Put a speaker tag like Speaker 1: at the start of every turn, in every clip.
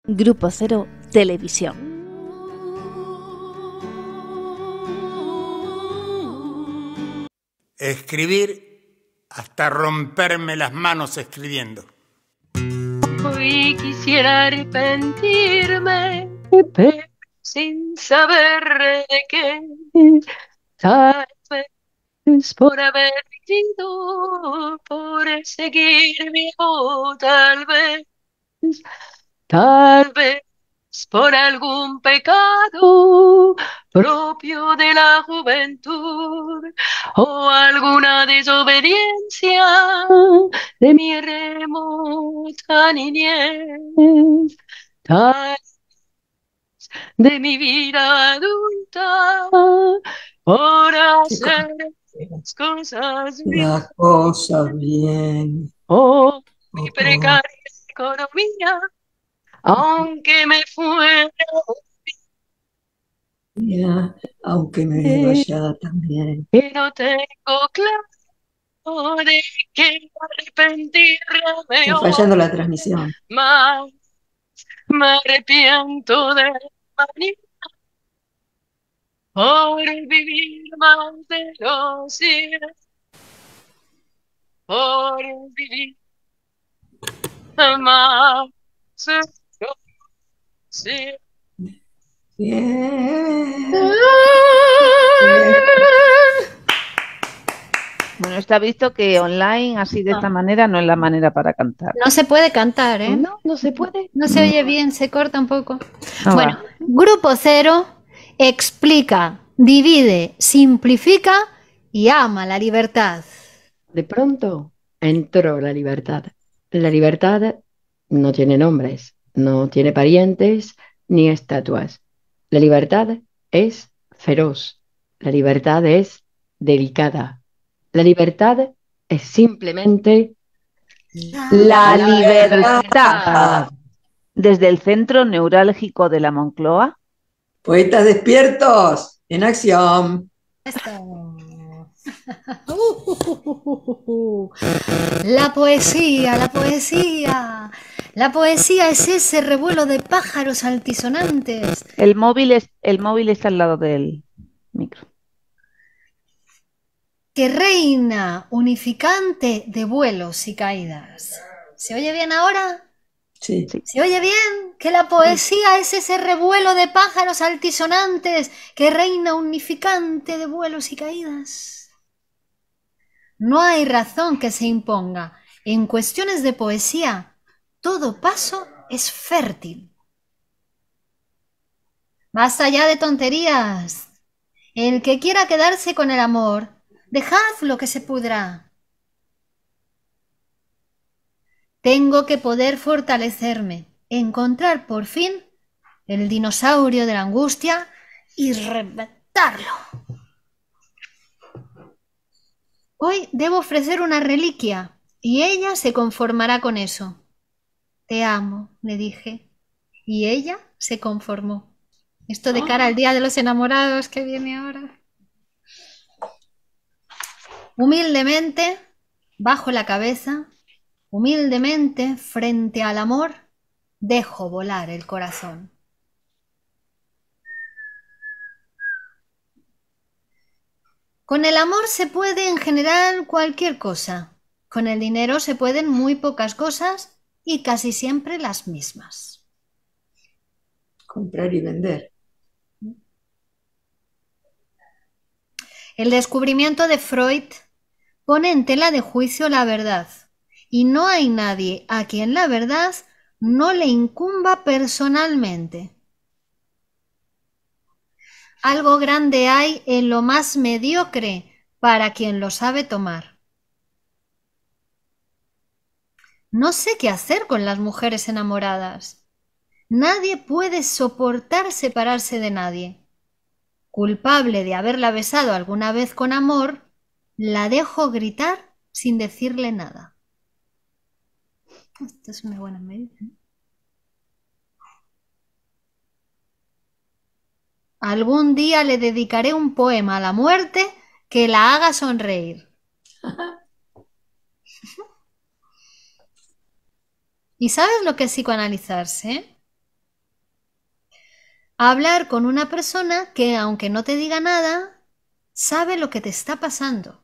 Speaker 1: Grupo Cero Televisión.
Speaker 2: Escribir hasta romperme las manos escribiendo.
Speaker 3: Hoy quisiera arrepentirme, pero sin saber de qué. Tal vez por haber vivido, por seguir vivo, tal vez por algún pecado propio de la juventud o alguna desobediencia de mi remota niñez, tal vez de mi vida adulta por hacer las cosas bien.
Speaker 4: Las cosas bien.
Speaker 3: Oh, mi precaria economía, aunque me fuera,
Speaker 4: Ya, aunque me vaya también.
Speaker 3: que no tengo claro de qué arrepentirme
Speaker 4: Está
Speaker 3: hoy,
Speaker 4: fallando la transmisión.
Speaker 3: más me arrepiento de mañana por vivir más de los días, por vivir más de los días.
Speaker 4: Bien.
Speaker 1: Bueno, está visto que online, así de esta manera, no es la manera para cantar.
Speaker 5: No se puede cantar, ¿eh?
Speaker 1: No, no se puede.
Speaker 5: No se oye bien, se corta un poco.
Speaker 1: No
Speaker 5: Bueno,
Speaker 1: va.
Speaker 5: Grupo Cero explica, divide, simplifica y ama la libertad.
Speaker 6: De pronto entró la libertad. La libertad no tiene nombres, no tiene parientes ni estatuas. La libertad es feroz. La libertad es delicada. La libertad es simplemente
Speaker 1: La
Speaker 6: la
Speaker 1: libertad. Desde el centro neurálgico de la Moncloa.
Speaker 4: Poetas despiertos, en acción.
Speaker 5: La poesía, la poesía. La poesía es ese revuelo de pájaros altisonantes
Speaker 1: El móvil está al lado del micro.
Speaker 5: que reina unificante de vuelos y caídas. ¿Se oye bien ahora?
Speaker 4: Sí.
Speaker 1: Sí.
Speaker 5: ¿Se oye bien? Que la poesía es ese revuelo de pájaros altisonantes que reina unificante de vuelos y caídas. No hay razón que se imponga. En cuestiones de poesía, todo paso es fértil. Basta ya de tonterías. El que quiera quedarse con el amor, dejadlo que se pudra. Tengo que poder fortalecerme, encontrar por fin el dinosaurio de la angustia y reventarlo. Hoy debo ofrecer una reliquia y ella se conformará con eso. Te amo, le dije, y ella se conformó. Esto de cara al Día de los Enamorados que viene ahora. Humildemente, bajo la cabeza, humildemente, frente al amor, dejo volar el corazón. Con el amor se puede en general cualquier cosa. Con el dinero se pueden muy pocas cosas y casi siempre las mismas.
Speaker 4: Comprar y vender.
Speaker 5: El descubrimiento de Freud pone en tela de juicio la verdad, y no hay nadie a quien la verdad no le incumba personalmente. Algo grande hay en lo más mediocre para quien lo sabe tomar. No sé qué hacer con las mujeres enamoradas. Nadie puede soportar separarse de nadie. Culpable de haberla besado alguna vez con amor, la dejo gritar sin decirle nada. Esta es una buena medida. Algún día le dedicaré un poema a la muerte que la haga sonreír. ¿Y sabes lo que es psicoanalizarse? hablar con una persona que, aunque no te diga nada, sabe lo que te está pasando.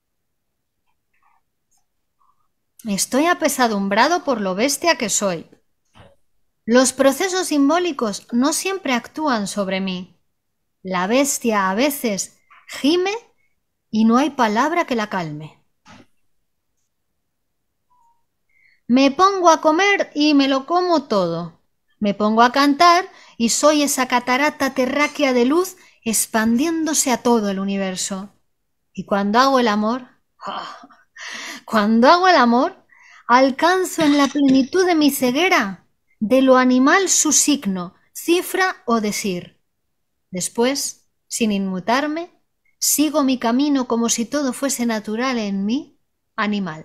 Speaker 5: Estoy apesadumbrado por lo bestia que soy. Los procesos simbólicos no siempre actúan sobre mí. La bestia a veces gime y no hay palabra que la calme. Me pongo a comer y me lo como todo. Me pongo a cantar y soy esa catarata terráquea de luz expandiéndose a todo el universo. Y cuando hago el amor, alcanzo en la plenitud de mi ceguera, de lo animal su signo, cifra o decir. Después, sin inmutarme, sigo mi camino como si todo fuese natural en mí, animal.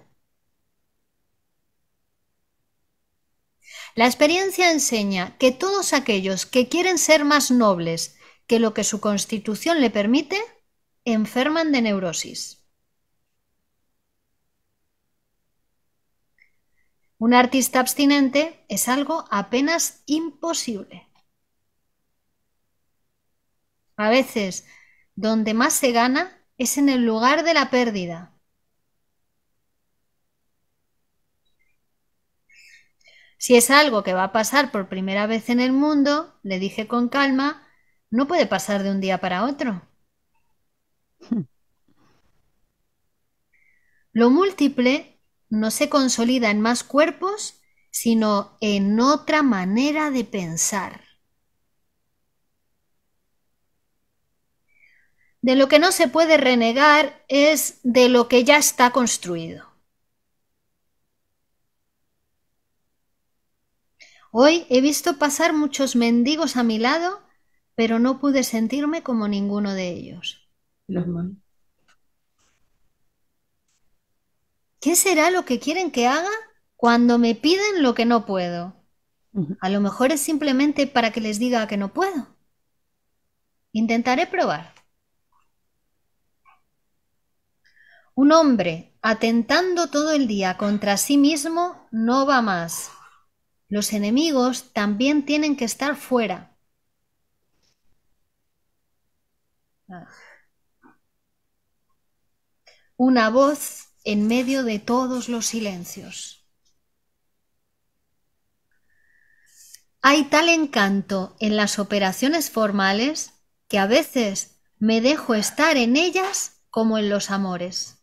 Speaker 5: La experiencia enseña que todos aquellos que quieren ser más nobles que lo que su constitución le permite, enferman de neurosis. Un artista abstinente es algo apenas imposible. A veces, donde más se gana es en el lugar de la pérdida. Si es algo que va a pasar por primera vez en el mundo, le dije con calma, no puede pasar de un día para otro. Lo múltiple no se consolida en más cuerpos, sino en otra manera de pensar. De lo que no se puede renegar es de lo que ya está construido. Hoy he visto pasar muchos mendigos a mi lado, pero no pude sentirme como ninguno de ellos.
Speaker 4: Normal.
Speaker 5: ¿Qué será lo que quieren que haga cuando me piden lo que no puedo? A lo mejor es simplemente para que les diga que no puedo. Intentaré probar. Un hombre atentando todo el día contra sí mismo no va más. Los enemigos también tienen que estar fuera. Una voz en medio de todos los silencios. Hay tal encanto en las operaciones formales que a veces me dejo estar en ellas como en los amores.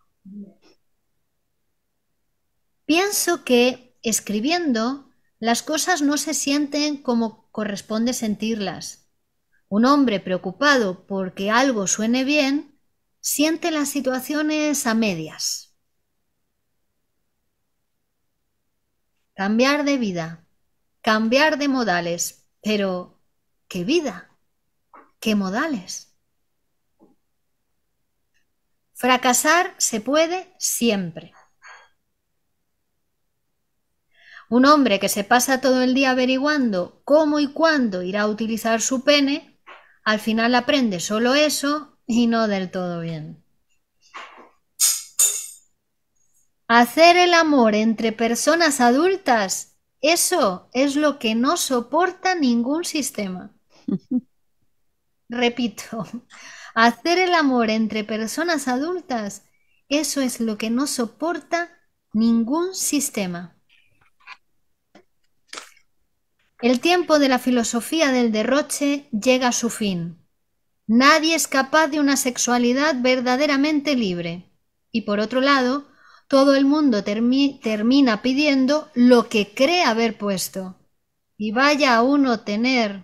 Speaker 5: Pienso que, escribiendo, las cosas no se sienten como corresponde sentirlas. Un hombre preocupado porque algo suene bien, siente las situaciones a medias. Cambiar de vida, cambiar de modales, pero ¿qué vida? ¿Qué modales? Fracasar se puede siempre. Un hombre que se pasa todo el día averiguando cómo y cuándo irá a utilizar su pene, al final aprende solo eso y no del todo bien. Hacer el amor entre personas adultas, eso es lo que no soporta ningún sistema. Repito, hacer el amor entre personas adultas, eso es lo que no soporta ningún sistema. El tiempo de la filosofía del derroche llega a su fin. Nadie es capaz de una sexualidad verdaderamente libre. Y por otro lado, todo el mundo termina pidiendo lo que cree haber puesto. Y vaya uno a tener,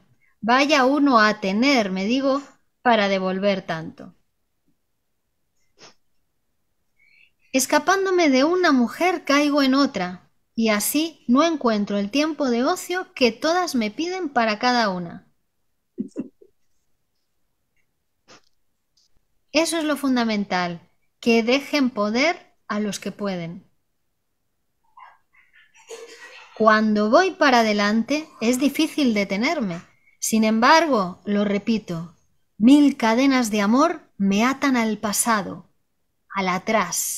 Speaker 5: me digo, para devolver tanto. Escapándome de una mujer caigo en otra. Y así no encuentro el tiempo de ocio que todas me piden para cada una. Eso es lo fundamental, que dejen poder a los que pueden. Cuando voy para adelante es difícil detenerme. Sin embargo, lo repito, 1000 cadenas de amor me atan al pasado, al atrás.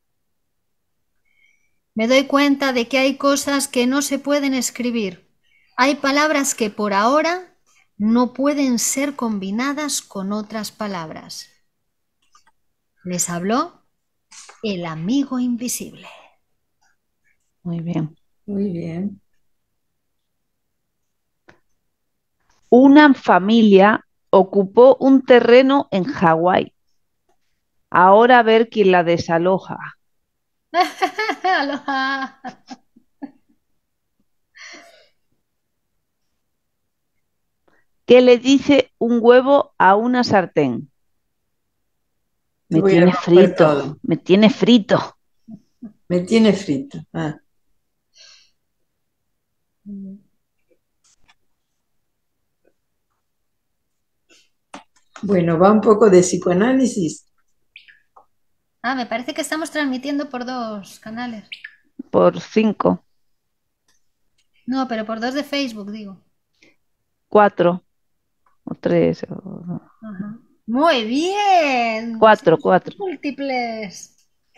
Speaker 5: Me doy cuenta de que hay cosas que no se pueden escribir, Hay palabras que por ahora no pueden ser combinadas con otras palabras. Les habló el amigo invisible.
Speaker 1: Muy bien.
Speaker 4: Muy bien.
Speaker 1: Una familia ocupó un terreno en Hawái. Ahora a ver quién la desaloja.
Speaker 5: Aloha.
Speaker 1: ¿Qué le dice un huevo a una sartén?
Speaker 4: Te
Speaker 1: Me
Speaker 4: voy a
Speaker 1: tiene
Speaker 4: romper
Speaker 1: frito,
Speaker 4: todo.
Speaker 1: me tiene frito.
Speaker 4: Me tiene frito. Ah. Bueno, va un poco de psicoanálisis.
Speaker 5: Ah, me parece que estamos transmitiendo por 2 canales.
Speaker 1: Por 5,
Speaker 5: No, pero por 2 de Facebook, digo.
Speaker 1: 4 o 3.
Speaker 5: Ajá. Muy bien.
Speaker 1: 4, 4.
Speaker 5: Múltiples.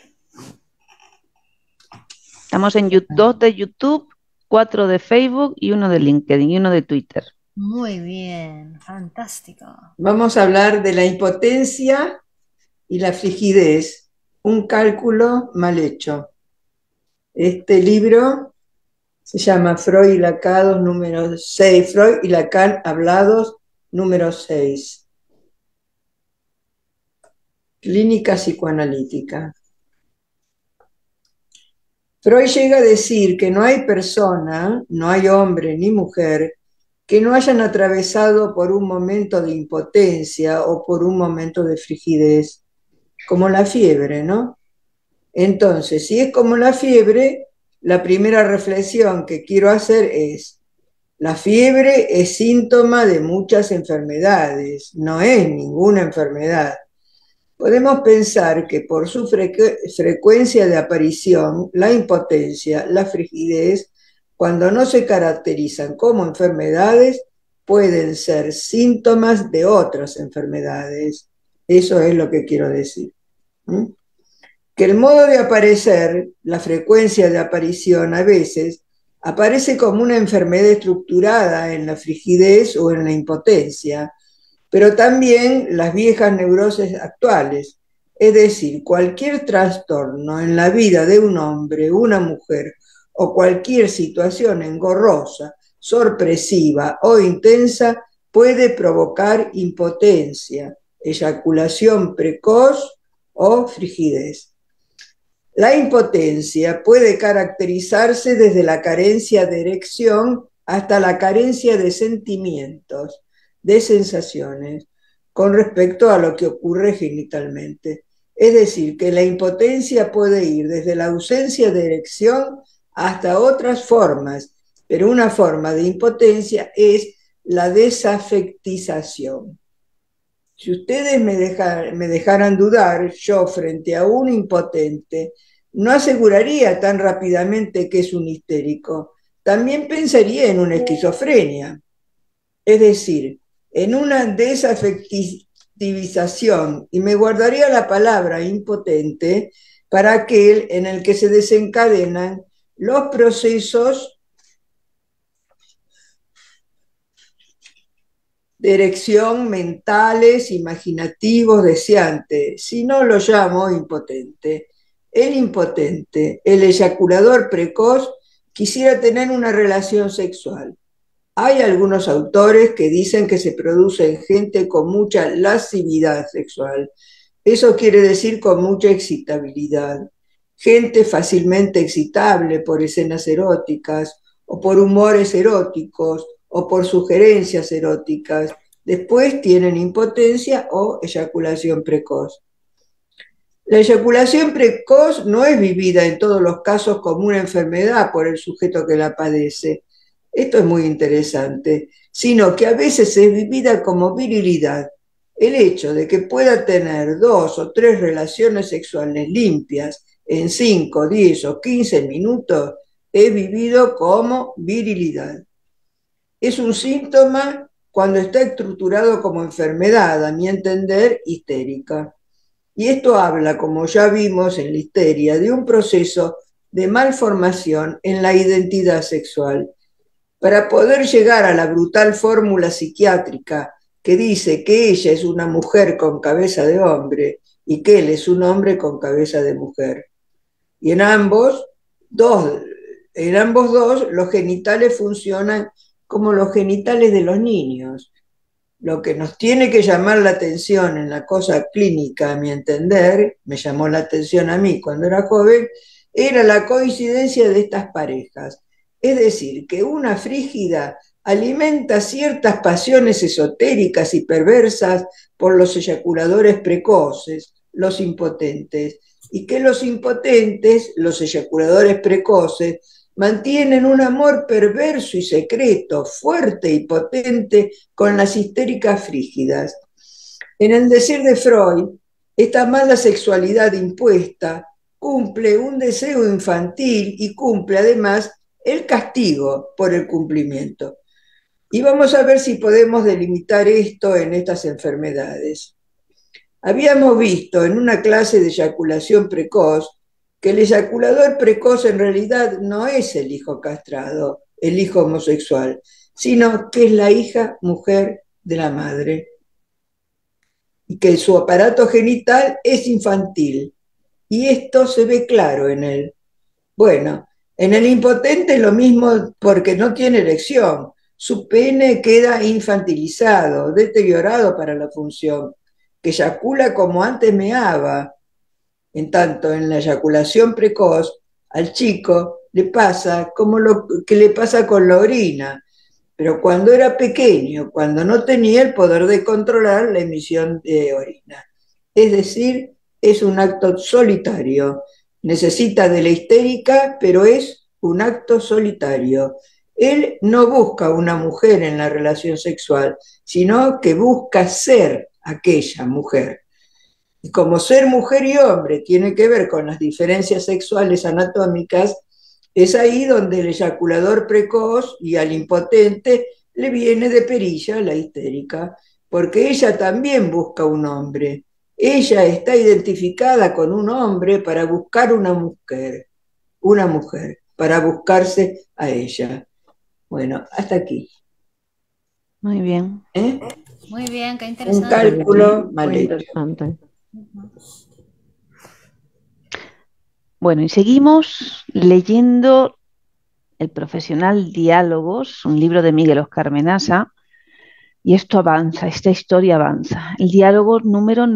Speaker 1: Estamos en 2 de YouTube, 4 de Facebook y 1 de LinkedIn y 1 de Twitter.
Speaker 5: Muy bien, fantástico.
Speaker 4: Vamos a hablar de la impotencia y la frigidez, un cálculo mal hecho. Este libro se llama Freud y Lacan, número 6, Freud y Lacan hablados, número 6. Clínica psicoanalítica. Freud llega a decir que no hay persona, no hay hombre ni mujer, que no hayan atravesado por un momento de impotencia o por un momento de frigidez, como la fiebre, ¿no? Entonces, si es como la fiebre, la primera reflexión que quiero hacer es, la fiebre es síntoma de muchas enfermedades, no es ninguna enfermedad. Podemos pensar que por su frecuencia de aparición, la impotencia, la frigidez, cuando no se caracterizan como enfermedades, pueden ser síntomas de otras enfermedades. Eso es lo que quiero decir. Que el modo de aparecer, la frecuencia de aparición a veces, aparece como una enfermedad estructurada en la frigidez o en la impotencia, pero también las viejas neurosis actuales, es decir, cualquier trastorno en la vida de un hombre, una mujer o cualquier situación engorrosa, sorpresiva o intensa puede provocar impotencia, eyaculación precoz o frigidez. La impotencia puede caracterizarse desde la carencia de erección hasta la carencia de sentimientos, de sensaciones, con respecto a lo que ocurre genitalmente. Es decir, que la impotencia puede ir desde la ausencia de erección hasta otras formas, pero una forma de impotencia es la desafectización. Si ustedes me dejaran dudar, yo frente a un impotente, no aseguraría tan rápidamente que es un histérico. También pensaría en una esquizofrenia. Es decir, en una desafectivización, y me guardaría la palabra impotente para aquel en el que se desencadenan los procesos de erección mentales, imaginativos, deseantes, si no lo llamo impotente. El impotente, el eyaculador precoz, quisiera tener una relación sexual. Hay algunos autores que dicen que se produce en gente con mucha lascividad sexual. Eso quiere decir con mucha excitabilidad. Gente fácilmente excitable por escenas eróticas o por humores eróticos o por sugerencias eróticas. Después tienen impotencia o eyaculación precoz. La eyaculación precoz no es vivida en todos los casos como una enfermedad por el sujeto que la padece. Esto es muy interesante, sino que a veces es vivida como virilidad. El hecho de que pueda tener 2 o 3 relaciones sexuales limpias en 5, 10 o 15 minutos es vivido como virilidad. Es un síntoma cuando está estructurado como enfermedad, a mi entender, histérica. Y esto habla, como ya vimos en la histeria, de un proceso de malformación en la identidad sexual. para poder llegar a la brutal fórmula psiquiátrica que dice que ella es una mujer con cabeza de hombre y que él es un hombre con cabeza de mujer. Y dos, en ambos dos los genitales funcionan como los genitales de los niños. Lo que nos tiene que llamar la atención en la cosa clínica, a mi entender, me llamó la atención a mí cuando era joven, era la coincidencia de estas parejas. Es decir, que una frígida alimenta ciertas pasiones esotéricas y perversas por los eyaculadores precoces, los impotentes, y que los impotentes, los eyaculadores precoces, mantienen un amor perverso y secreto, fuerte y potente con las histéricas frígidas. En el decir de Freud, esta mala sexualidad impuesta cumple un deseo infantil y cumple además el castigo por el cumplimiento. Y vamos a ver si podemos delimitar esto en estas enfermedades. Habíamos visto en una clase de eyaculación precoz que el eyaculador precoz en realidad no es el hijo castrado, el hijo homosexual, sino que es la hija mujer de la madre y que su aparato genital es infantil. Y esto se ve claro en él. Bueno, en el impotente lo mismo porque no tiene erección. Su pene queda infantilizado, deteriorado para la función, que eyacula como antes meaba. En tanto, en la eyaculación precoz, al chico le pasa como lo que le pasa con la orina, pero cuando era pequeño, cuando no tenía el poder de controlar la emisión de orina. Es decir, es un acto solitario. Necesita de la histérica, pero es un acto solitario. Él no busca una mujer en la relación sexual, sino que busca ser aquella mujer. Y como ser mujer y hombre tiene que ver con las diferencias sexuales anatómicas, es ahí donde el eyaculador precoz y al impotente le viene de perilla la histérica, porque ella también busca un hombre. Ella está identificada con un hombre para buscar una mujer, para buscarse a ella. Bueno, hasta aquí.
Speaker 1: Muy bien.
Speaker 4: ¿Eh?
Speaker 5: Muy bien, qué
Speaker 4: Un
Speaker 5: interesante.
Speaker 4: cálculo mal
Speaker 6: Muy
Speaker 4: hecho.
Speaker 6: interesante.
Speaker 1: Bueno, y seguimos leyendo El profesional Diálogos, un libro de Miguel Oscar Menasa, y esto avanza, esta historia avanza. El diálogo número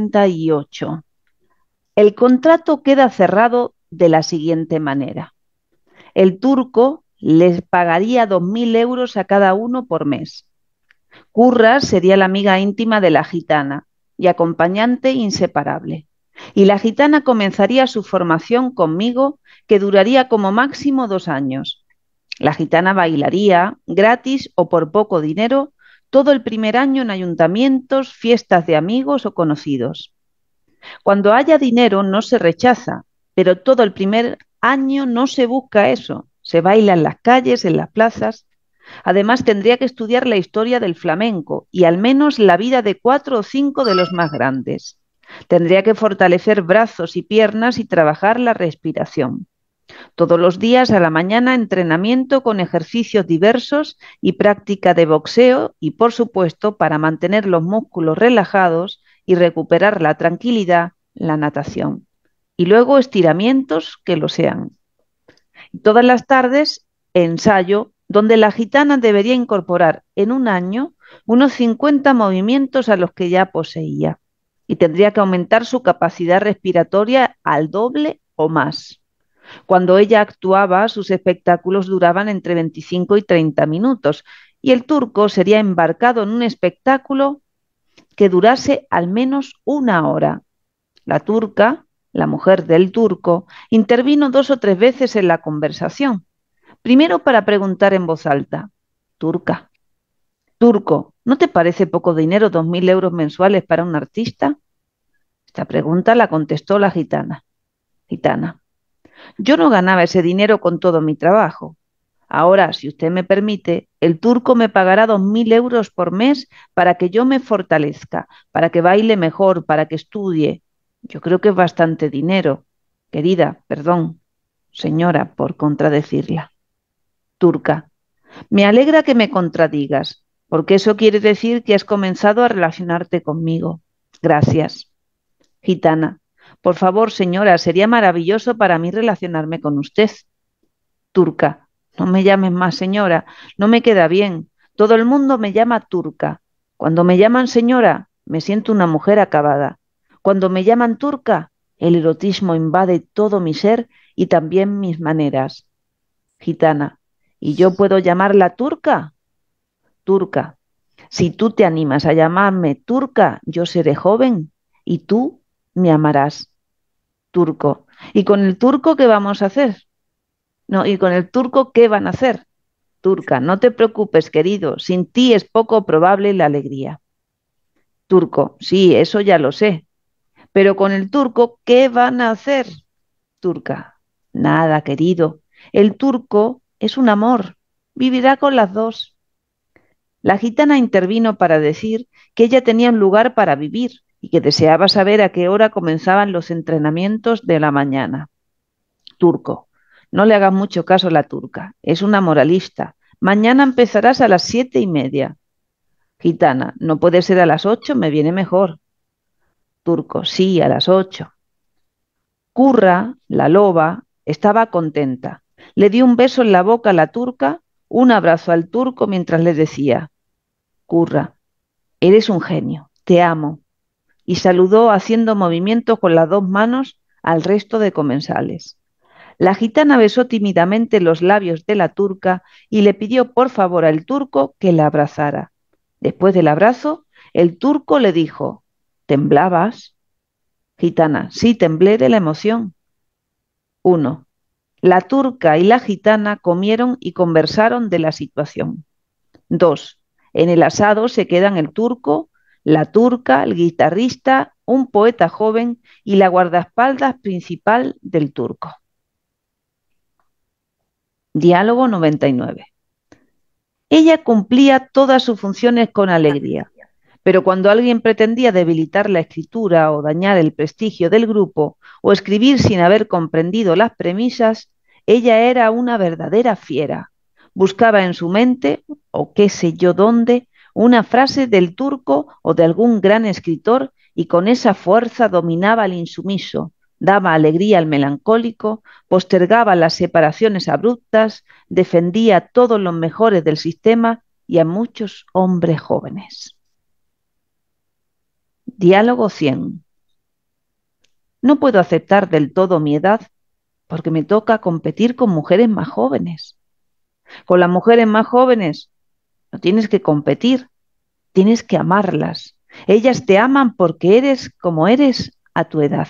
Speaker 1: 98. El contrato queda cerrado de la siguiente manera. El turco les pagaría 2.000 euros a cada uno por mes. Curra sería la amiga íntima de la gitana y acompañante inseparable. Y la gitana comenzaría su formación conmigo, que duraría como máximo 2 años. La gitana bailaría, gratis o por poco dinero, todo el primer año en ayuntamientos, fiestas de amigos o conocidos. Cuando haya dinero no se rechaza, pero todo el primer año no se busca eso. Se baila en las calles, en las plazas. Además, tendría que estudiar la historia del flamenco y al menos la vida de 4 o 5 de los más grandes. Tendría que fortalecer brazos y piernas y trabajar la respiración. Todos los días a la mañana entrenamiento con ejercicios diversos y práctica de boxeo y, por supuesto, para mantener los músculos relajados y recuperar la tranquilidad, la natación. Y luego estiramientos que lo sean. Y todas las tardes ensayo donde la gitana debería incorporar en un año unos 50 movimientos a los que ya poseía y tendría que aumentar su capacidad respiratoria al doble o más. Cuando ella actuaba, sus espectáculos duraban entre 25 y 30 minutos y el turco sería embarcado en un espectáculo que durase al menos 1 hora. La turca, la mujer del turco, intervino 2 o 3 veces en la conversación. Primero para preguntar en voz alta: Turca, turco, ¿no te parece poco dinero 2.000 euros mensuales para un artista? Esta pregunta la contestó la gitana. Gitana: yo no ganaba ese dinero con todo mi trabajo. Ahora, si usted me permite, el turco me pagará 2.000 euros por mes para que yo me fortalezca, para que baile mejor, para que estudie. Yo creo que es bastante dinero. Querida, perdón, señora, por contradecirla. Turca: Me alegra que me contradigas, porque eso quiere decir que has comenzado a relacionarte conmigo. Gracias. Gitana. Por favor, señora, sería maravilloso para mí relacionarme con usted. Turca. No me llames más señora, no me queda bien. Todo el mundo me llama turca. Cuando me llaman señora, me siento una mujer acabada. Cuando me llaman turca, el erotismo invade todo mi ser y también mis maneras. Gitana. ¿Y yo puedo llamarla turca? Turca. Si tú te animas a llamarme turca, yo seré joven y tú me amarás. Turco. ¿Y con el turco qué vamos a hacer? No, ¿y con el turco qué van a hacer? Turca, no te preocupes, querido, sin ti es poco probable la alegría. Turco, sí, eso ya lo sé, pero con el turco, ¿qué van a hacer? Turca, nada, querido, el turco es un amor, vivirá con las dos. La gitana intervino para decir que ella tenía un lugar para vivir y que deseaba saber a qué hora comenzaban los entrenamientos de la mañana. Turco, no le hagas mucho caso a la turca, es una moralista. Mañana empezarás a las 7:30. Gitana, no puede ser a las 8, me viene mejor. Turco, sí, a las 8. Curra, la loba, estaba contenta. Le dio un beso en la boca a la turca, un abrazo al turco mientras le decía, Curra, eres un genio, te amo. Y saludó haciendo movimientos con las dos manos al resto de comensales. La gitana besó tímidamente los labios de la turca y le pidió por favor al turco que la abrazara. Después del abrazo, el turco le dijo, ¿temblabas? Gitana, sí, temblé de la emoción. 1. La turca y la gitana comieron y conversaron de la situación. 2. En el asado se quedan el turco, la turca, el guitarrista, un poeta joven y la guardaespaldas principal del turco. Diálogo 99. Ella cumplía todas sus funciones con alegría, pero cuando alguien pretendía debilitar la escritura o dañar el prestigio del grupo o escribir sin haber comprendido las premisas, ella era una verdadera fiera. Buscaba en su mente, o qué sé yo dónde, una frase del turco o de algún gran escritor y con esa fuerza dominaba al insumiso, daba alegría al melancólico, postergaba las separaciones abruptas, defendía todos los mejores del sistema y a muchos hombres jóvenes. Diálogo 100. No puedo aceptar del todo mi edad porque me toca competir con mujeres más jóvenes. Con las mujeres más jóvenes no tienes que competir, tienes que amarlas. Ellas te aman porque eres como eres a tu edad.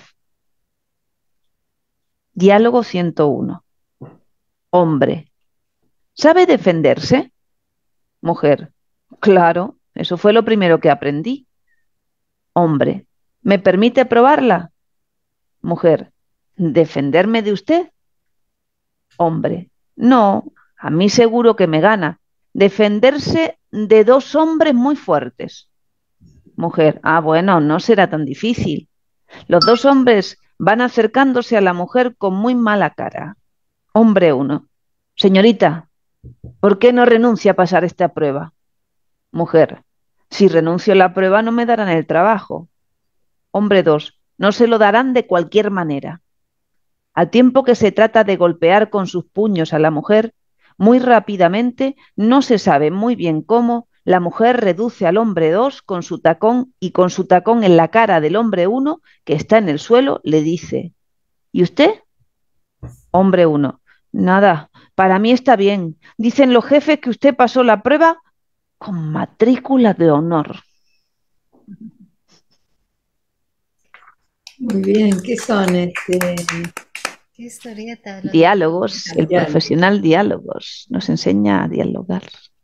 Speaker 1: Diálogo 101. Hombre. ¿Sabe defenderse? Mujer. Claro, eso fue lo primero que aprendí. Hombre. ¿Me permite probarla? Mujer. ¿Defenderme de usted? Hombre. No, a mí seguro que me gana. Defenderse de dos hombres muy fuertes. Mujer. Ah, bueno, no será tan difícil. Los dos hombres van acercándose a la mujer con muy mala cara. Hombre 1. Señorita, ¿por qué no renuncia a pasar esta prueba? Mujer. Si renuncio a la prueba no me darán el trabajo. Hombre 2. No se lo darán de cualquier manera. Al tiempo que se trata de golpear con sus puños a la mujer, muy rápidamente, no se sabe muy bien cómo, la mujer reduce al hombre 2 con su tacón y con su tacón en la cara del hombre 1 que está en el suelo le dice, ¿y usted? Hombre 1. Nada, para mí está bien. Dicen los jefes que usted pasó la prueba con matrícula de honor.
Speaker 4: Muy bien, ¿qué son
Speaker 5: ¿Qué historieta?
Speaker 1: Diálogos, el
Speaker 4: Diálogos.
Speaker 1: profesional diálogos, nos enseña a dialogar.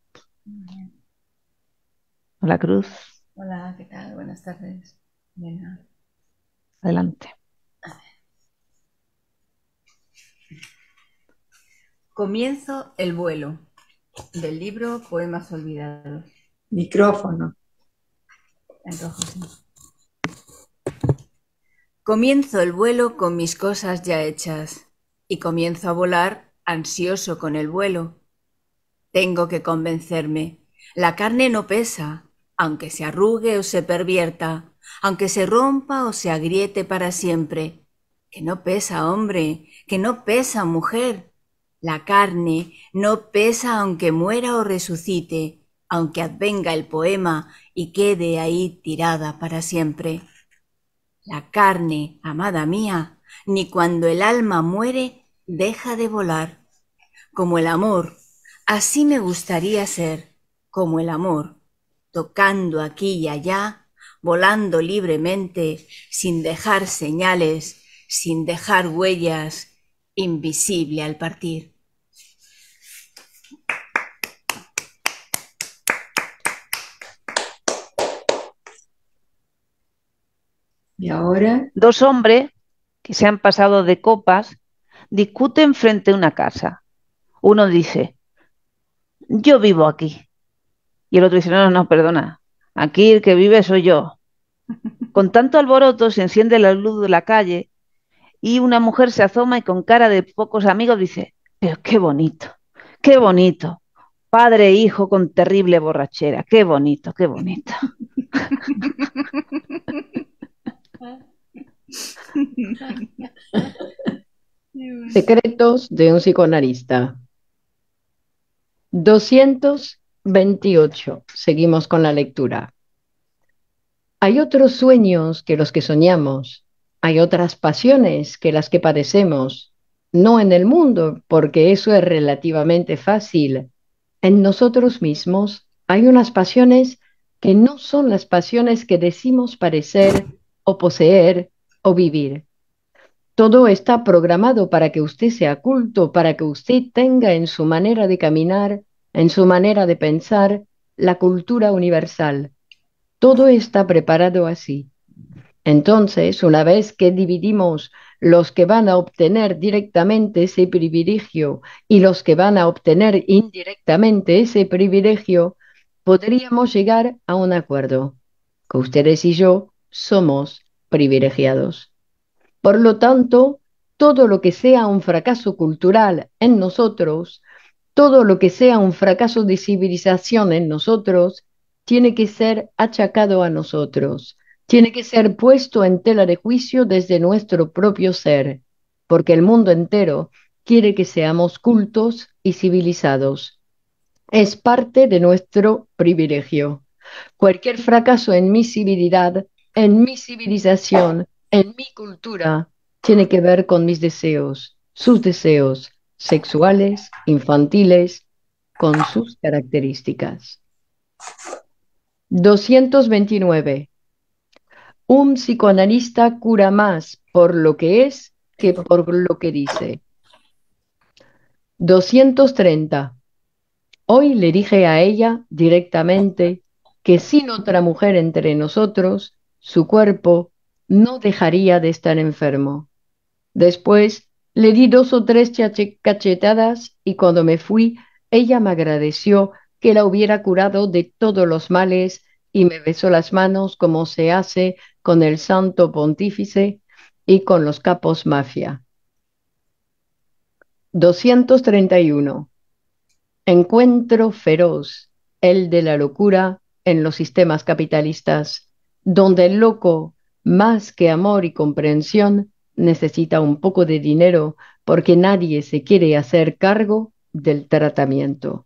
Speaker 1: Hola, Cruz,
Speaker 5: Hola, ¿qué tal? Buenas tardes. Venga.
Speaker 1: adelante.
Speaker 7: Comienzo el vuelo, del libro Poemas Olvidados.
Speaker 4: Micrófono.
Speaker 7: En rojo, sí. Comienzo el vuelo con mis cosas ya hechas y comienzo a volar ansioso con el vuelo. Tengo que convencerme. La carne no pesa, aunque se arrugue o se pervierta, aunque se rompa o se agriete para siempre. Que no pesa, hombre, que no pesa, mujer. La carne no pesa aunque muera o resucite, aunque advenga el poema y quede ahí tirada para siempre. La carne, amada mía, ni cuando el alma muere, deja de volar. Como el amor, así me gustaría ser, como el amor, tocando aquí y allá, volando libremente, sin dejar señales, sin dejar huellas, invisible al partir.
Speaker 4: Y ahora,
Speaker 1: Dos hombres que se han pasado de copas discuten frente a una casa. Uno dice, yo vivo aquí. Y el otro dice, no, no, no, perdona, aquí el que vive soy yo. Con tanto alboroto se enciende la luz de la calle y una mujer se asoma y con cara de pocos amigos dice, pero qué bonito, padre e hijo con terrible borrachera, qué bonito, qué bonito.
Speaker 6: Secretos de un psicoanalista. 228. Seguimos con la lectura. Hay otros sueños que los que soñamos. Hay otras pasiones que las que padecemos. No en el mundo, porque eso es relativamente fácil. En nosotros mismos hay unas pasiones que no son las pasiones que decimos parecer o poseer o vivir. Todo está programado para que usted sea culto, para que usted tenga en su manera de caminar, en su manera de pensar, la cultura universal. Todo está preparado así. Entonces, una vez que dividimos los que van a obtener directamente ese privilegio y los que van a obtener indirectamente ese privilegio, podríamos llegar a un acuerdo, que ustedes y yo somos privilegiados. Por lo tanto, todo lo que sea un fracaso cultural en nosotros, todo lo que sea un fracaso de civilización en nosotros, tiene que ser achacado a nosotros, tiene que ser puesto en tela de juicio desde nuestro propio ser, porque el mundo entero quiere que seamos cultos y civilizados. Es parte de nuestro privilegio. Cualquier fracaso en mi civilidad, en mi civilización, en mi cultura, tiene que ver con mis deseos, sus deseos sexuales, infantiles, con sus características. 229. Un psicoanalista cura más por lo que es que por lo que dice. 230. Hoy le dije a ella directamente que sin otra mujer entre nosotros, su cuerpo no dejaría de estar enfermo. Después le di 2 o 3 cachetadas y cuando me fui, ella me agradeció que la hubiera curado de todos los males y me besó las manos como se hace con el santo pontífice y con los capos mafia. 231. Encuentro feroz, el de la locura en los sistemas capitalistas, donde el loco, más que amor y comprensión, necesita un poco de dinero porque nadie se quiere hacer cargo del tratamiento.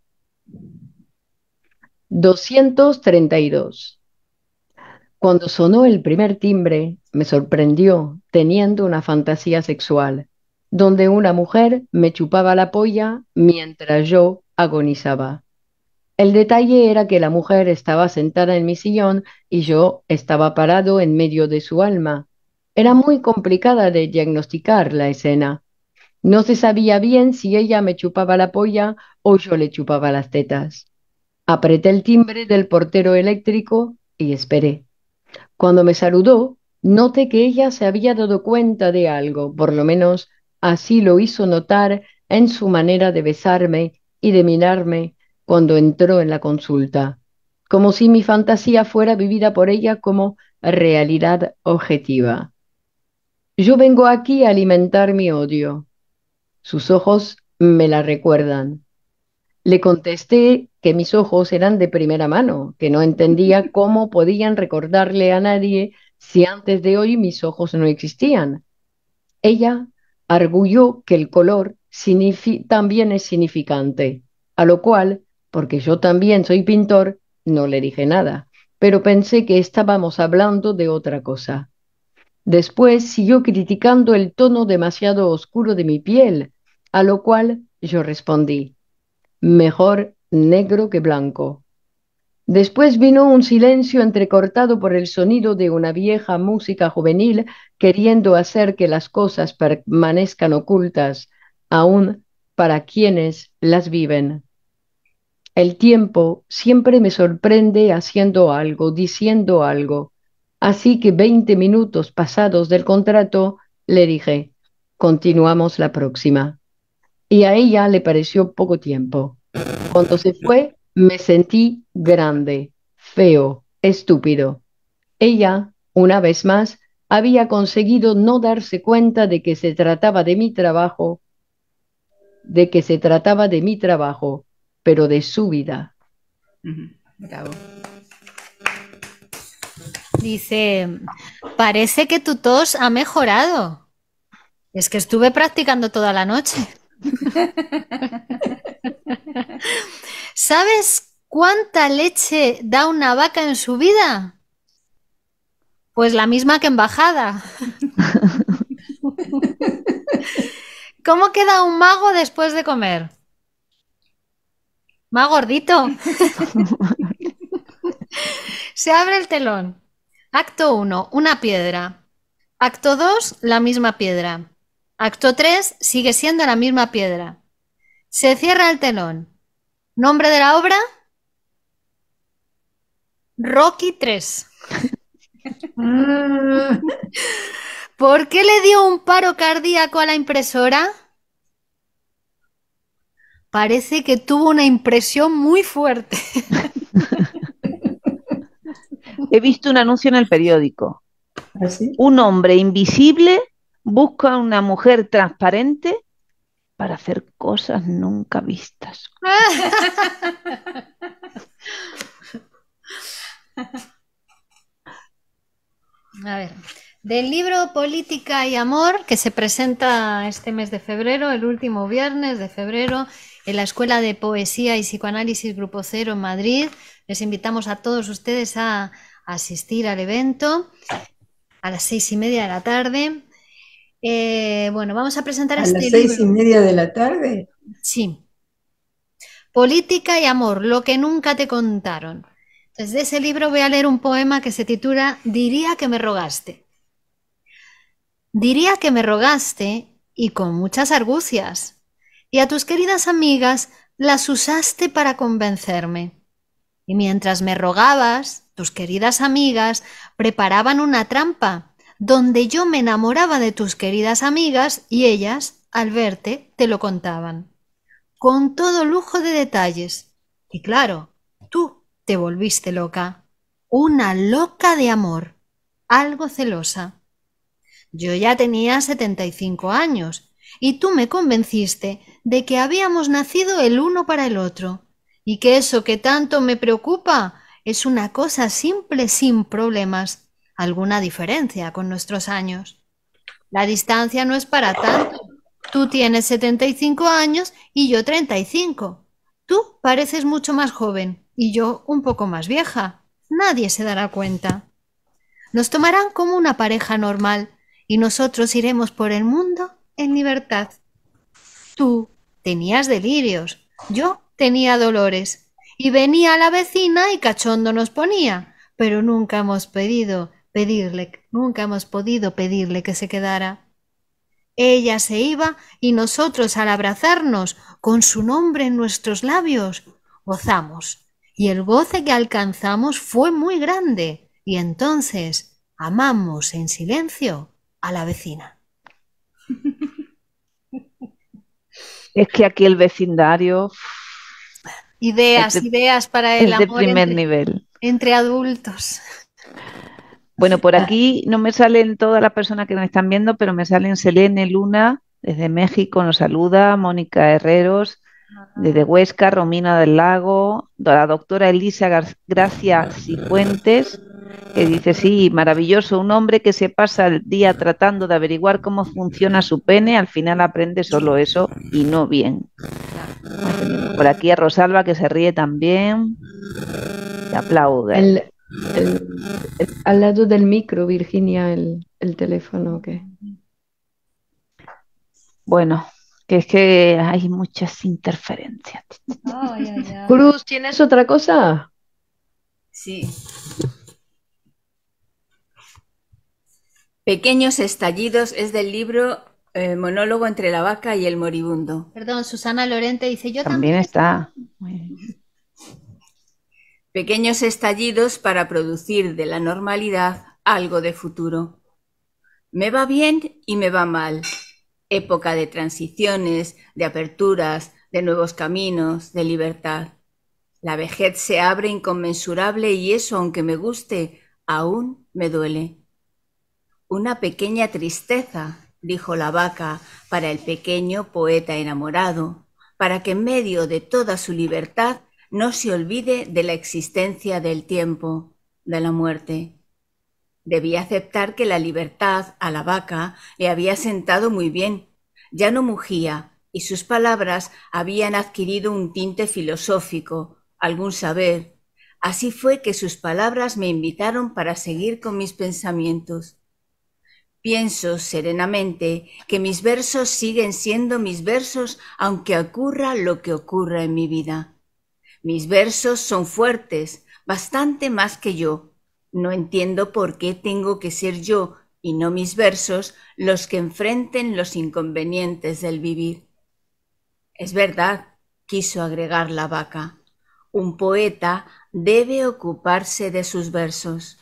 Speaker 6: 232. Cuando sonó el primer timbre, me sorprendió teniendo una fantasía sexual, donde una mujer me chupaba la polla mientras yo agonizaba. El detalle era que la mujer estaba sentada en mi sillón y yo estaba parado en medio de su alma. Era muy complicada de diagnosticar la escena. No se sabía bien si ella me chupaba la polla o yo le chupaba las tetas. Apreté el timbre del portero eléctrico y esperé. Cuando me saludó, noté que ella se había dado cuenta de algo, por lo menos así lo hizo notar en su manera de besarme y de mirarme cuando entró en la consulta, como si mi fantasía fuera vivida por ella como realidad objetiva. Yo vengo aquí a alimentar mi odio. Sus ojos me la recuerdan. Le contesté que mis ojos eran de primera mano, que no entendía cómo podían recordarle a nadie si antes de hoy mis ojos no existían. Ella arguyó que el color también es significante, a lo cual, porque yo también soy pintor, no le dije nada, pero pensé que estábamos hablando de otra cosa. Después siguió criticando el tono demasiado oscuro de mi piel, a lo cual yo respondí, mejor negro que blanco. Después vino un silencio entrecortado por el sonido de una vieja música juvenil queriendo hacer que las cosas permanezcan ocultas, aún para quienes las viven. El tiempo siempre me sorprende haciendo algo, diciendo algo. Así que 20 minutos pasados del contrato, le dije, continuamos la próxima. Y a ella le pareció poco tiempo. Cuando se fue, me sentí grande, feo, estúpido. Ella, una vez más, había conseguido no darse cuenta de que se trataba de mi trabajo, pero de su vida.
Speaker 7: Bravo.
Speaker 5: Dice, parece que tu tos ha mejorado. Es que estuve practicando toda la noche. ¿Sabes cuánta leche da una vaca en su vida? Pues la misma que en bajada. ¿Cómo queda un mago después de comer? Más gordito. Se abre el telón. Acto 1, una piedra. Acto 2, la misma piedra. Acto 3, sigue siendo la misma piedra. Se cierra el telón. ¿Nombre de la obra? Rocky 3. ¿Por qué le dio un paro cardíaco a la impresora? Parece que tuvo una impresión muy fuerte.
Speaker 1: He visto un anuncio en el periódico.
Speaker 4: ¿Así?
Speaker 1: Un hombre invisible busca a una mujer transparente para hacer cosas nunca vistas.
Speaker 5: A ver, del libro Política y Amor, que se presenta este mes de febrero, el último viernes de febrero, en la Escuela de Poesía y Psicoanálisis Grupo Cero en Madrid. Les invitamos a todos ustedes a asistir al evento a las 6:30 de la tarde. Bueno, vamos a presentar este libro.
Speaker 4: ¿A las 6:30 de la tarde?
Speaker 5: Sí. Política y Amor, lo que nunca te contaron. Entonces, de ese libro voy a leer un poema que se titula Diría que me rogaste. Diría que me rogaste y con muchas argucias, y a tus queridas amigas las usaste para convencerme. Y mientras me rogabas, tus queridas amigas preparaban una trampa donde yo me enamoraba de tus queridas amigas y ellas, al verte, te lo contaban, con todo lujo de detalles. Y claro, tú te volviste loca, una loca de amor, algo celosa. Yo ya tenía 75 años y tú me convenciste de que habíamos nacido el uno para el otro y que eso que tanto me preocupa es una cosa simple sin problemas, alguna diferencia con nuestros años. La distancia no es para tanto. Tú tienes 75 años y yo 35. Tú pareces mucho más joven y yo un poco más vieja. Nadie se dará cuenta. Nos tomarán como una pareja normal y nosotros iremos por el mundo en libertad. Tú tenías delirios, yo tenía dolores y venía la vecina y cachondo nos ponía, pero nunca hemos podido pedirle que se quedara. Ella se iba y nosotros al abrazarnos con su nombre en nuestros labios gozamos y el goce que alcanzamos fue muy grande y entonces amamos en silencio a la vecina.
Speaker 1: Es que aquí el vecindario
Speaker 5: Ideas para el
Speaker 1: es de
Speaker 5: amor
Speaker 1: primer nivel.
Speaker 5: entre adultos.
Speaker 1: Bueno, por aquí no me salen todas las personas que nos están viendo, pero me salen Selene Luna, desde México, nos saluda, Mónica Herreros, Desde Huesca, Romina del Lago, la doctora Elisa Gracia Cifuentes, que dice, sí, maravilloso, un hombre que se pasa el día tratando de averiguar cómo funciona su pene, al final aprende solo eso y no bien. Por aquí a Rosalba, que se ríe también, y aplaude.
Speaker 6: Al lado del micro, Virginia, el teléfono que...
Speaker 1: Bueno, que es que hay muchas interferencias.
Speaker 5: Ay, ay, ay.
Speaker 6: Cruz, ¿tienes otra cosa?
Speaker 7: Sí. Pequeños estallidos es del libro Monólogo entre la vaca y el moribundo.
Speaker 5: Perdón, Susana Lorente dice, yo
Speaker 1: También
Speaker 5: también.
Speaker 1: está. Muy bien.
Speaker 7: Pequeños estallidos para producir de la normalidad algo de futuro. Me va bien y me va mal. Época de transiciones, de aperturas, de nuevos caminos, de libertad. La vejez se abre inconmensurable y eso, aunque me guste, aún me duele. Una pequeña tristeza, dijo la vaca, para el pequeño poeta enamorado, para que en medio de toda su libertad no se olvide de la existencia del tiempo, de la muerte. Debía aceptar que la libertad a la vaca le había sentado muy bien. Ya no mugía y sus palabras habían adquirido un tinte filosófico, algún saber. Así fue que sus palabras me invitaron para seguir con mis pensamientos. Pienso serenamente que mis versos siguen siendo mis versos aunque ocurra lo que ocurra en mi vida. Mis versos son fuertes, bastante más que yo. No entiendo por qué tengo que ser yo y no mis versos los que enfrenten los inconvenientes del vivir. Es verdad, quiso agregar la vaca, un poeta debe ocuparse de sus versos.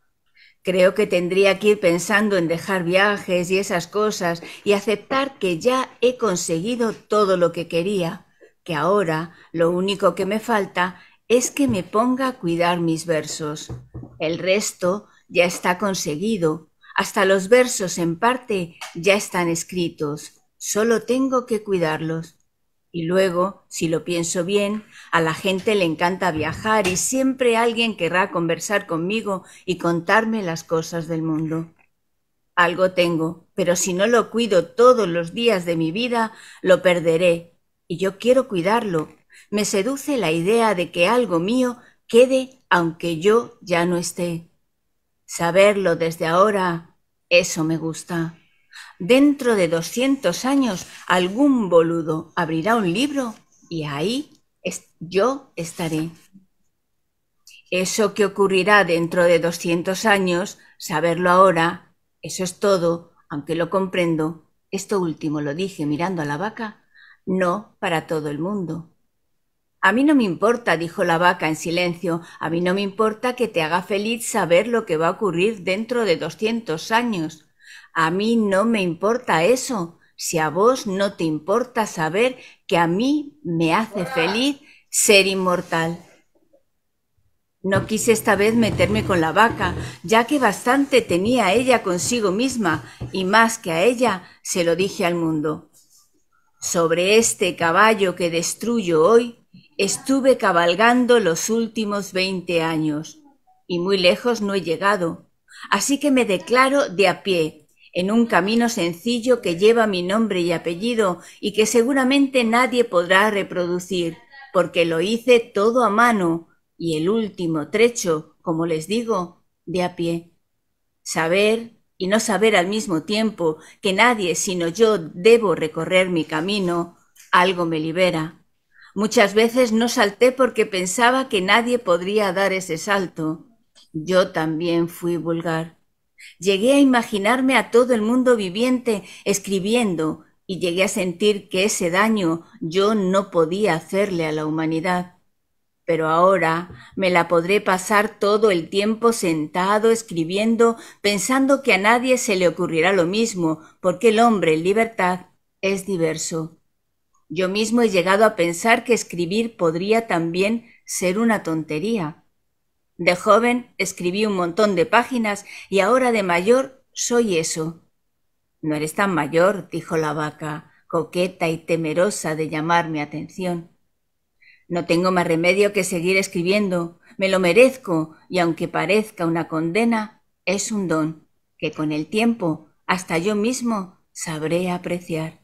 Speaker 7: Creo que tendría que ir pensando en dejar viajes y esas cosas y aceptar que ya he conseguido todo lo que quería, que ahora lo único que me falta es que me ponga a cuidar mis versos. El resto ya está conseguido, hasta los versos en parte ya están escritos, solo tengo que cuidarlos. Y luego, si lo pienso bien, a la gente le encanta viajar y siempre alguien querrá conversar conmigo y contarme las cosas del mundo. Algo tengo, pero si no lo cuido todos los días de mi vida, lo perderé. Y yo quiero cuidarlo. Me seduce la idea de que algo mío quede aunque yo ya no esté. Saberlo desde ahora, eso me gusta. Dentro de 200 años algún boludo abrirá un libro y ahí yo estaré. Eso que ocurrirá dentro de 200 años, saberlo ahora, eso es todo, aunque lo comprendo. Esto último lo dije mirando a la vaca, no para todo el mundo. A mí no me importa, dijo la vaca en silencio, a mí no me importa que te haga feliz saber lo que va a ocurrir dentro de 200 años. A mí no me importa eso, si a vos no te importa saber que a mí me hace feliz ser inmortal. No quise esta vez meterme con la vaca, ya que bastante tenía ella consigo misma, y más que a ella se lo dije al mundo. Sobre este caballo que destruyo hoy, estuve cabalgando los últimos 20 años, y muy lejos no he llegado, así que me declaro de a pie, en un camino sencillo que lleva mi nombre y apellido y que seguramente nadie podrá reproducir, porque lo hice todo a mano y el último trecho, como les digo, de a pie. Saber y no saber al mismo tiempo que nadie sino yo debo recorrer mi camino, algo me libera. Muchas veces no salté porque pensaba que nadie podría dar ese salto. Yo también fui vulgar. Llegué a imaginarme a todo el mundo viviente escribiendo y llegué a sentir que ese daño yo no podía hacerle a la humanidad. Pero ahora me la podré pasar todo el tiempo sentado escribiendo, pensando que a nadie se le ocurrirá lo mismo, porque el hombre en libertad es diverso. Yo mismo he llegado a pensar que escribir podría también ser una tontería. De joven escribí un montón de páginas y ahora de mayor soy eso. No eres tan mayor, dijo la vaca, coqueta y temerosa de llamar mi atención. No tengo más remedio que seguir escribiendo, me lo merezco, y aunque parezca una condena, es un don que con el tiempo hasta yo mismo sabré apreciar.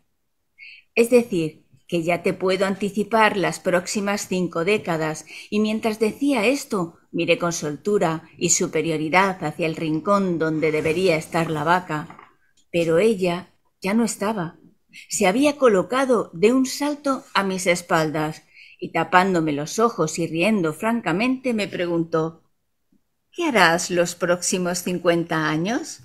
Speaker 7: Es decir, que ya te puedo anticipar las próximas 5 décadas, y mientras decía esto, miré con soltura y superioridad hacia el rincón donde debería estar la vaca. Pero ella ya no estaba. Se había colocado de un salto a mis espaldas, y tapándome los ojos y riendo francamente me preguntó: ¿qué harás los próximos 50 años?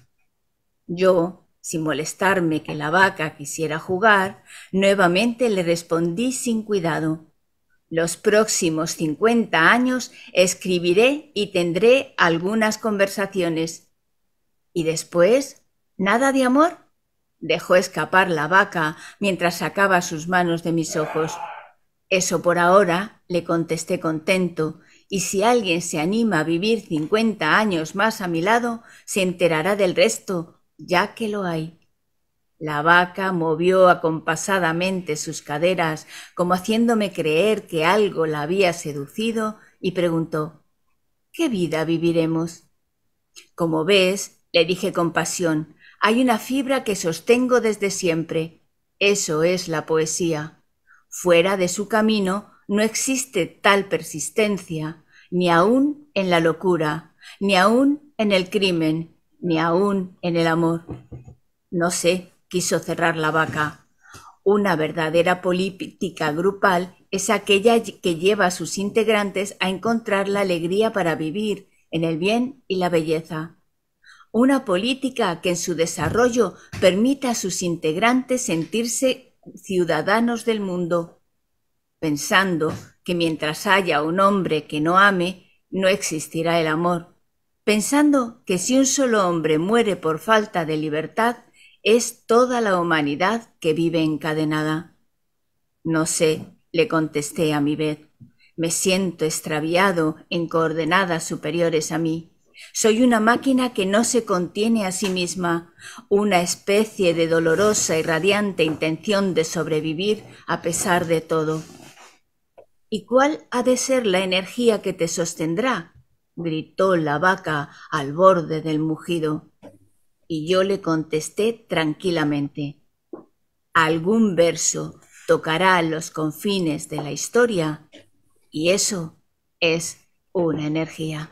Speaker 7: Yo, sin molestarme que la vaca quisiera jugar, nuevamente le respondí sin cuidado: los próximos 50 años escribiré y tendré algunas conversaciones. ¿Y después? ¿Nada de amor? Dejó escapar la vaca mientras sacaba sus manos de mis ojos. Eso por ahora, le contesté contento, y si alguien se anima a vivir 50 años más a mi lado, se enterará del resto, ya que lo hay. La vaca movió acompasadamente sus caderas, como haciéndome creer que algo la había seducido, y preguntó: ¿qué vida viviremos? Como ves, le dije con pasión, hay una fibra que sostengo desde siempre. Eso es la poesía. Fuera de su camino no existe tal persistencia, ni aun en la locura, ni aun en el crimen, ni aun en el amor. No sé, quiso cerrar la vaca. Una verdadera política grupal es aquella que lleva a sus integrantes a encontrar la alegría para vivir en el bien y la belleza. Una política que en su desarrollo permita a sus integrantes sentirse ciudadanos del mundo, pensando que mientras haya un hombre que no ame, no existirá el amor, pensando que si un solo hombre muere por falta de libertad, es toda la humanidad que vive encadenada. No sé, le contesté a mi vez, me siento extraviado en coordenadas superiores a mí. Soy una máquina que no se contiene a sí misma, una especie de dolorosa y radiante intención de sobrevivir a pesar de todo. ¿Y cuál ha de ser la energía que te sostendrá?, gritó la vaca al borde del mugido. Y yo le contesté tranquilamente: algún verso tocará los confines de la historia, y eso es una energía.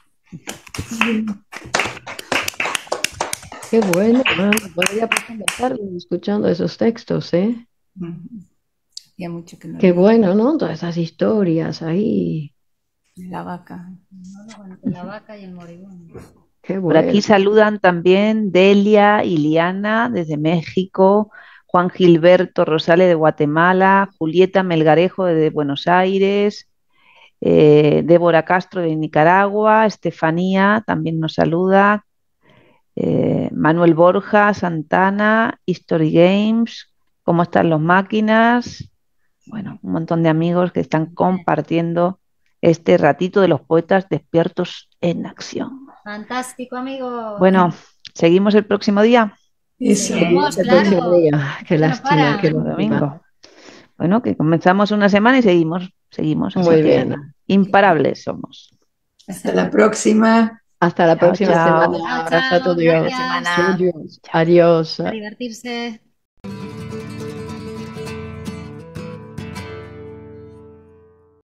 Speaker 6: Qué bueno, podría pasar la tarde escuchando esos textos, ¿eh?
Speaker 7: Hacía mucho que no
Speaker 6: Qué
Speaker 7: leía.
Speaker 6: bueno, ¿no? Todas esas historias ahí.
Speaker 7: La vaca.
Speaker 5: La vaca y el moribundo.
Speaker 6: Qué
Speaker 1: Por
Speaker 6: bueno.
Speaker 1: aquí saludan también Delia y Liana desde México, Juan Gilberto Rosales de Guatemala, Julieta Melgarejo de Buenos Aires, Débora Castro de Nicaragua, Estefanía también nos saluda, Manuel Borja, Santana, History Games, ¿cómo están los máquinas? Bueno, un montón de amigos que están compartiendo este ratito de los poetas despiertos en acción.
Speaker 5: Fantástico, amigo.
Speaker 1: Bueno, seguimos el próximo día,
Speaker 4: Eso.
Speaker 5: Seguimos,
Speaker 6: El próximo
Speaker 5: claro.
Speaker 6: día. Qué
Speaker 5: Esto no
Speaker 6: lástima,
Speaker 5: para.
Speaker 6: qué
Speaker 1: el
Speaker 6: lástima.
Speaker 1: domingo. Bueno, que comenzamos una semana y seguimos, así
Speaker 6: Muy
Speaker 1: que
Speaker 6: bien.
Speaker 1: imparables somos.
Speaker 4: Hasta la próxima.
Speaker 6: Hasta la
Speaker 1: Chao,
Speaker 6: próxima
Speaker 1: chao.
Speaker 6: semana.
Speaker 5: Chao,
Speaker 6: Abrazo a
Speaker 5: chao,
Speaker 6: todos.
Speaker 5: gracias.
Speaker 6: Adiós. Adiós.
Speaker 5: A divertirse.